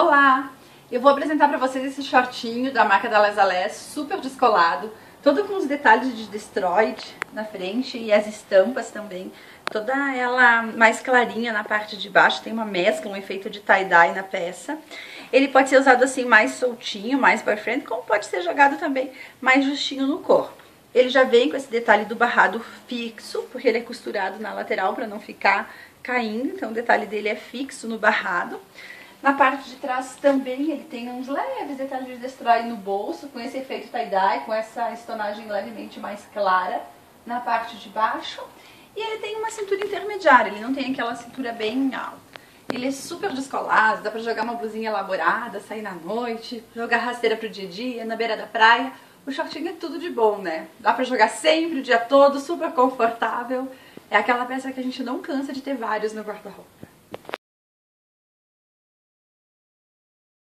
Olá! Eu vou apresentar para vocês esse shortinho da marca da Les Allés, super descolado, todo com os detalhes de Destroyed na frente e as estampas também, toda ela mais clarinha na parte de baixo, tem uma mescla, um efeito de tie-dye na peça. Ele pode ser usado assim mais soltinho, mais boyfriend, como pode ser jogado também mais justinho no corpo. Ele já vem com esse detalhe do barrado fixo, porque ele é costurado na lateral para não ficar caindo, então o detalhe dele é fixo no barrado. Na parte de trás também ele tem uns leves detalhes de Destroy no bolso, com esse efeito tie-dye, com essa estonagem levemente mais clara na parte de baixo. E ele tem uma cintura intermediária, ele não tem aquela cintura bem alta. Ele é super descolado, dá pra jogar uma blusinha elaborada, sair na noite, jogar rasteira pro dia a dia, na beira da praia. O shortinho é tudo de bom, né? Dá pra jogar sempre, o dia todo, super confortável. É aquela peça que a gente não cansa de ter vários no guarda-roupa.